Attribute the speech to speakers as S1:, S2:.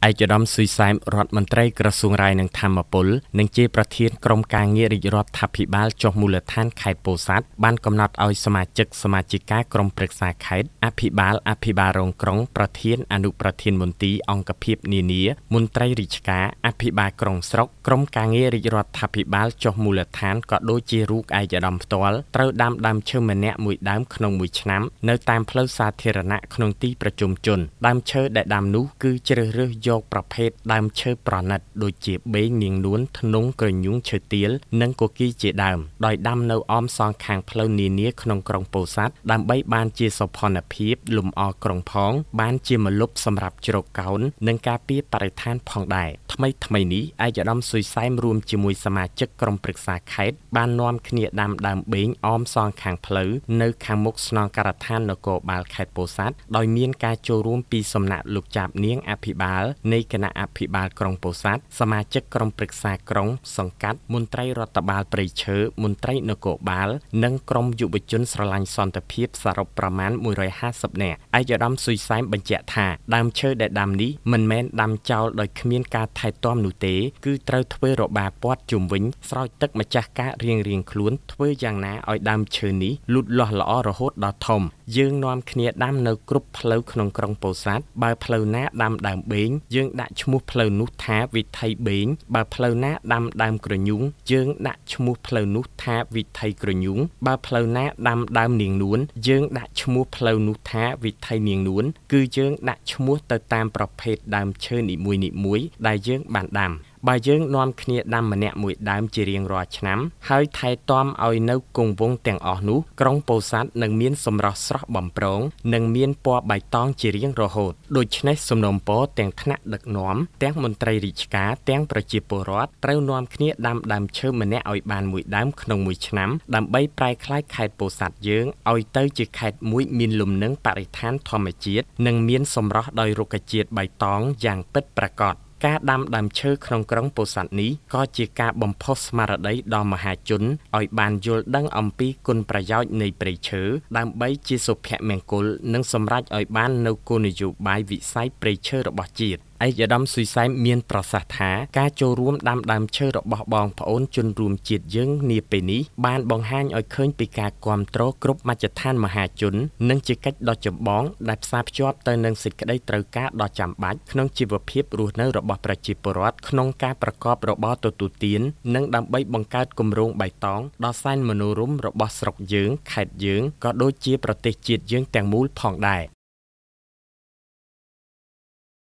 S1: ឯកឧត្តមសុយសែមរដ្ឋមន្ត្រីក្រសួងរាយនឹងធម្មពលនិងជាប្រធានក្រុមការងាររាជរដ្ឋាភិបាលចុះមូលដ្ឋានខេត្តពោធិ៍សាត់បានកំណត់ឲ្យសមាជិកក្រុមប្រឹក្សាខេត្តអភិបាលរងក្រុងប្រធានអនុប្រធានមន្ទីរអង្គភាពនានាមន្ត្រីរាជការអភិបាលក្រុងស្រុកក្រុមការងាររាជរដ្ឋាភិបាលចុះមូលដ្ឋានក៏ដូចជារូបឯកឧត្តមផ្ទាល់ត្រូវដាំដើមឈើម្នាក់មួយដើមក្នុងមួយឆ្នាំនៅតាមផ្លូវសាធារណៈក្នុងទីប្រជុំជនដើមឈើដែលដាំនោះគឺជ្រើសរើសយកប្រភេទដើមឈើប្រណិតដូចជាបេងនាងនួនធ្នង់ក្រញូងឈើទាលនិងគគីជាដើមដោយដាំនៅអមសងខាងផ្លូវនានាក្នុងក្រុងពោធិ៍សាត់ដើម្បីបានជាសោភ័ណភាពលំអក្រុងផងបានជាម្លប់សម្រាប់ជ្រកកោននិងការពារបរិស្ថានផងដែរថ្មីនេះឯកឧត្តមសុយសែមរួមជាមួយសមាជិកក្រុមប្រឹក្សាខេត្តបាននាំគ្នាដាំដើមបេងអមសងខាងផ្លូវនៅខាងមុខស្នងការដ្ឋាននគរបាលខេត្តពោធិ៍សាត់ដោយមានការចូលរួមពីសំណាក់លោកចាបនាងអភិបាលនៃគណៈអភិបាលក្រុងពោធិ៍សាត់សមាជិកក្រុមប្រឹក្សាក្រុងសង្កាត់មន្ត្រីរដ្ឋបាលព្រៃឈើមន្ត្រីនគរបាលនិងក្រុមយុវជនស្រឡាញ់សន្តិភាពសរុបប្រមាណ150នាក់ឯកឧត្តមសុយសែមបញ្ជាក់ថាដើមឈើដែលដាំនេះមិនមែនដាំចោលដោយគ្មានការថែទាំនោះទេគឺត្រូវធ្វើរបាព័ទ្ធជុំវិញស្រោចទឹកម្ចាស់ការរៀងខ្លួនធ្វើយ៉ាងណាឲ្យដើមឈើនេះលូតលាស់ល្អរហូតដល់ធំយើងនាំគ្នាដាំនៅគ្រប់ផ្លូវក្នុងក្រុងពោធិ៍សាត់បើផ្លូវណាដាំដើមបេងយើងដាក់ឈ្មោះផ្លូវនោះថាវិថីបេងបើផ្លូវណាដាំដើមក្រញូងយើងដាក់ឈ្មោះផ្លូវនោះថាវិថីក្រញូងបើផ្លូវណាដាំដើមនាងនួនយើងដាក់ឈ្មោះផ្លូវនោះថាវិថីនាងនួនគឺយើងដាក់ឈ្មោះទៅតាមប្រភេទដើមឈើនីមួយដែលយើងបានដាំបើយើងនាំគ្នាដាំម្នាក់មួយដើមជារៀងរាល់ឆ្នាំហើយថែទាំឲ្យនៅគង់វង្សទាំងអស់នោះក្រុងពោធិ៍សាត់នឹងមានសម្រស់ស្រស់បំព្រងនិងមានពណ៌បៃតងជារៀងរហូតដូច្នេះសំណូមពរទាំងថ្នាក់ដឹកនាំទាំងមន្ត្រីរាជការទាំងប្រជាពលរដ្ឋត្រូវនាំគ្នាដាំដើមឈើម្នាក់ឲ្យបានមួយដើមក្នុងមួយឆ្នាំដើម្បីប្រែក្លាយខេត្តពោធិ៍សាត់យើងឲ្យទៅជាខេត្តមួយមានលំនឹងបរិស្ថានធម្មជាតិនិងមានសម្រស់ដោយរុក្ខជាតិបៃតងយ៉ាងពិតប្រាកដការដាំដើមឈើក្នុងក្រុងពោធិ៍សាត់នេះក៏ជាការបំផុសស្មារតីដល់មហាជនឲ្យបានយល់ដឹងអំពីគុណប្រយោជន៍នៃព្រៃឈើដើម្បីជាសុភមង្គលនិងសម្រេចឲ្យបាននូវគោលនយោបាយវិស័យព្រៃឈើរបស់ជាតិឯកឧត្តមសុយសែមមានប្រសាសន៍ថាការចូលរួមដាំដើមឈើរបស់បងប្អូនជនរួមជាតិយើងនាពេលនេះបានបង្ហាញឲ្យឃើញពីការគាំទ្រគ្រប់មជ្ឈដ្ឋានមហាជននិងជាកិច្ចដ៏ចម្បងដែលផ្សារភ្ជាប់ទៅនឹងសេចក្តីត្រូវការដ៏ចាំបាច់ក្នុងជីវភាពរស់នៅរបស់ប្រជាពលរដ្ឋក្នុងការប្រកបរបរទទួលទាននិងដើម្បីបង្កើតគម្រោងបៃតងដ៏សែនមនោរម្យរបស់ស្រុកយើងខេត្តយើងក៏ដូចជាប្រទេសជាតិយើងទាំងមូលផងដែរ